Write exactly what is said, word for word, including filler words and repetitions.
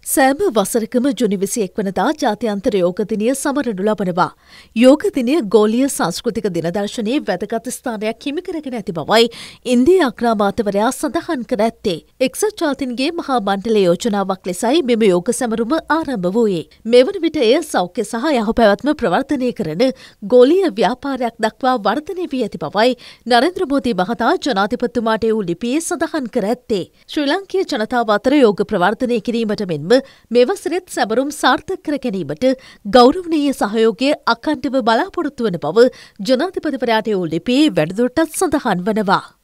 සෑම වසරකම ජුනි විසිඑක වනදා ජාත්‍යන්තර යෝග දිනය සමරනු ලබනවා. යෝග දිනය ගෝලීය සංස්කෘතික දිනදර්ශනයේ වැදගත් ස්ථානයක් හිමි කරගෙන ඇති බවයි ඉන්දියා අග්‍රාමාත්‍යවරයා සඳහන් කර ඇත්තේ. එක්සත් ජාතීන්ගේ මහා මණ්ඩල යෝජනාවක් ලෙසයි මෙම යෝග සැමරුම ආරම්භ වූයේ. මෙවන විට එය සෞඛ්‍ය සහ යහපැවැත්ම ප්‍රවර්ධනය කරන ගෝලීය ව්‍යාපාරයක් දක්වා වර්ධනය වී ඇති බවයි නරේන්ද්‍ර මෝදී මහතා ජනාධිපතිතුමාට වූ ලිපියේ සඳහන් කර ඇත්තේ. ශ්‍රී ලංකීය ජනතාව අතර යෝග ප්‍රවර්ධනය කිරීමට මෙන්ම මේ වසරෙත් සැමරුම් සාර්ථක කර ගැනීමට ගෞරවනීය සහයෝගය අඛණ්ඩව බලාපොරොත්තු වන බව ජනාධිපතිවරයාට වූ ලිපියේ වැඩිදුරටත් සඳහන් වනවා.